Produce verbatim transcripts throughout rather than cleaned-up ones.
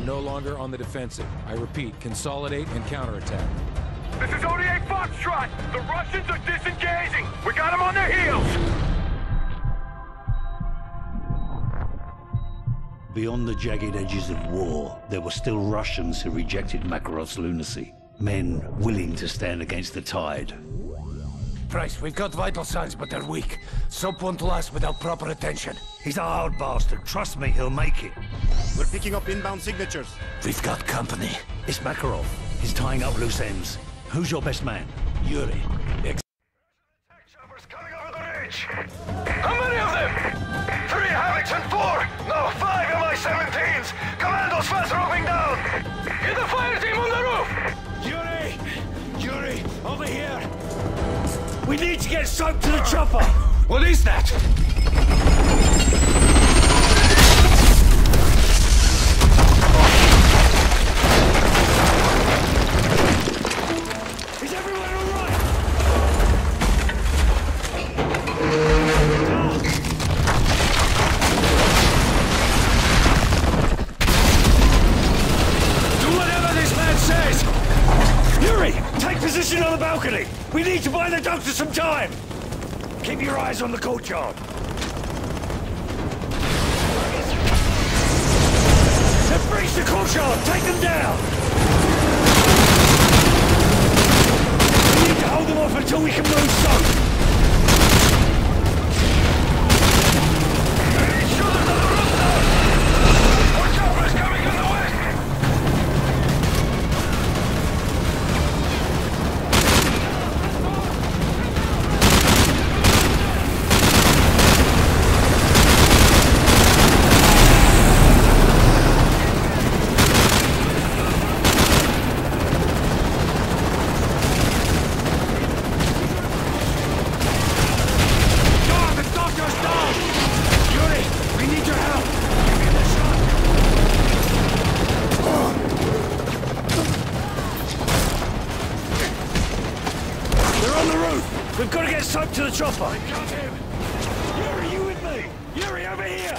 no longer on the defensive. I repeat, consolidate and counterattack. This is O D A Foxtrot! The Russians are disengaging! We got them on their heels! Beyond the jagged edges of war, there were still Russians who rejected Makarov's lunacy. Men willing to stand against the tide. Price, we've got vital signs, but they're weak. Sub won't last without proper attention. He's a hard bastard. Trust me, he'll make it. We're picking up inbound signatures. We've got company. It's Makarov. He's tying up loose ends. Who's your best man? Yuri. Ex Choppers coming over the ridge! How many of them? Three Havocs and four! No, five M I seventeens! Commandos fast roving down! Get the fire team on the roof! Yuri! Yuri, over here! We need to get soap to the chopper! What is that? Is everyone all right? Do whatever this man says! Yuri, take position on the balcony! We need to buy the doctor some time! Keep your eyes on the courtyard! They've breached the courtyard! Take them down! We need to hold them off until we can move soap! Shooters on the roof now! More choppers coming from the west! We've got to get soap to the chopper! I got him! Yuri, you with me? Yuri, over here!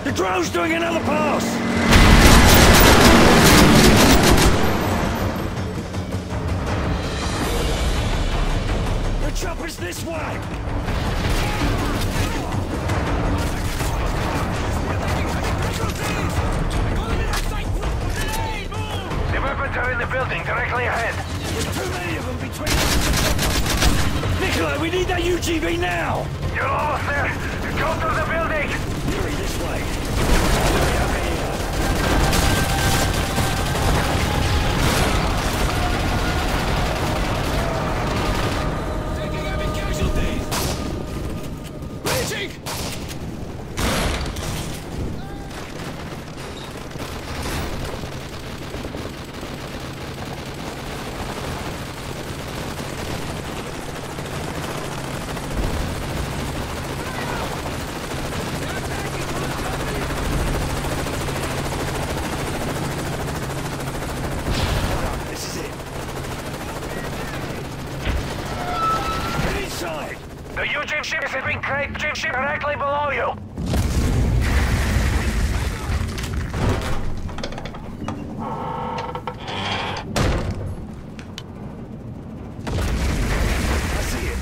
The drone's doing another pass! The chopper's this way! The weapons are in the building, directly ahead. There's too many of them between us and the chopper! Nikolai, we need that U G V now! You're almost there. Go through the building. Yuri, this way. Hurry up here. Taking heavy casualties! Reaching! The U G ship is being crate ship directly below you. I see it.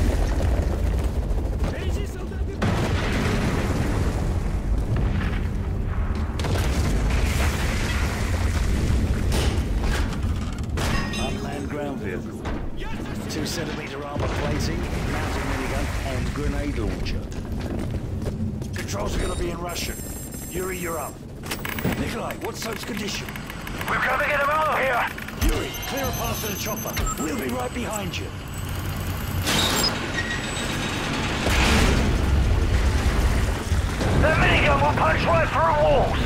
Unmanned ground vehicle. Two centimeter armor plating, mounted minigun, and grenade launcher. Controls are gonna be in Russian. Yuri, you're up. Nikolai, what's Soap's condition? We've got to get him out of here. Yuri, clear a path to the chopper. We'll be right behind you. The minigun will punch right through walls.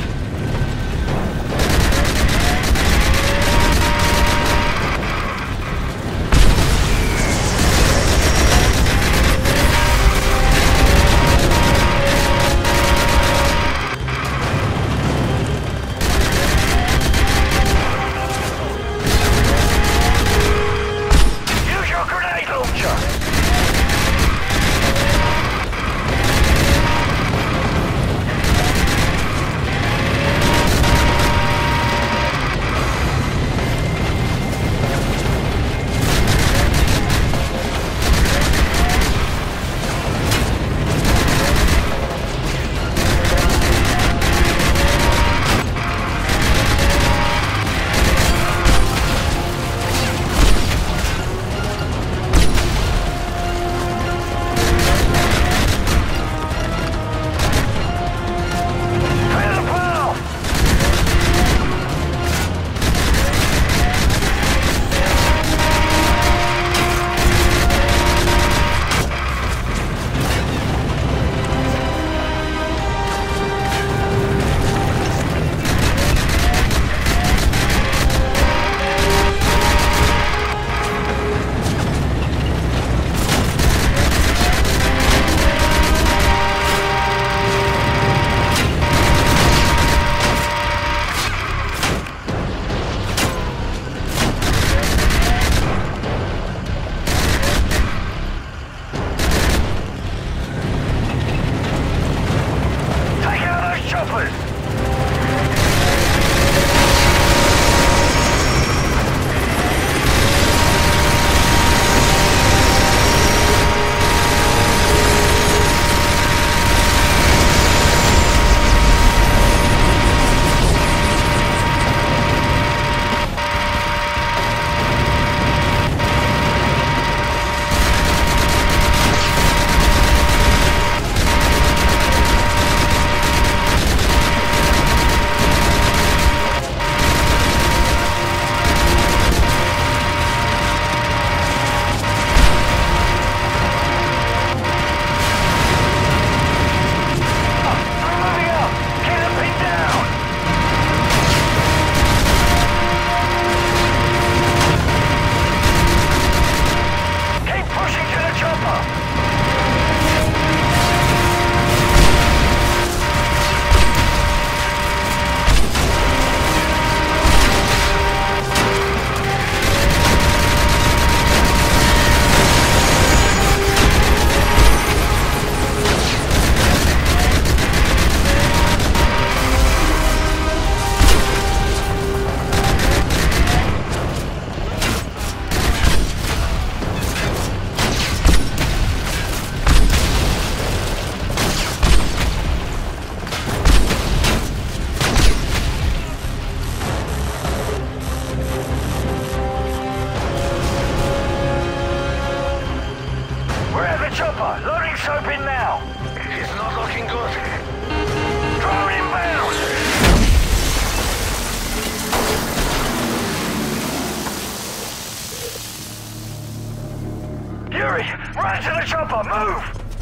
Back to the chopper, move!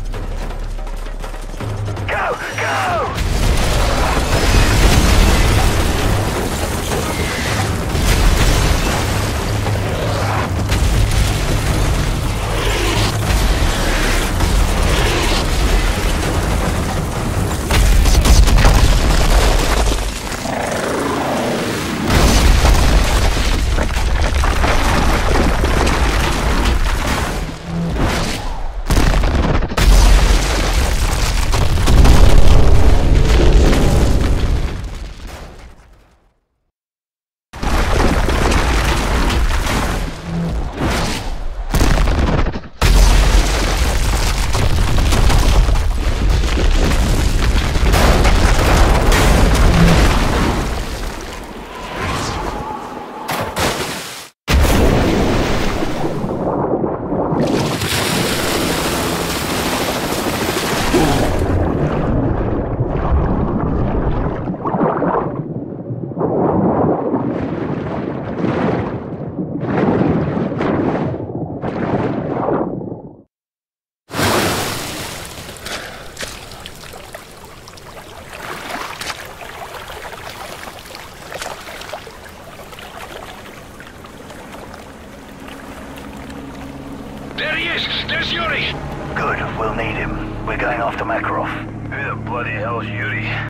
Go, go! There he is! There's Yuri! Good, we'll need him. We're going after Makarov. Who the bloody hell's Yuri?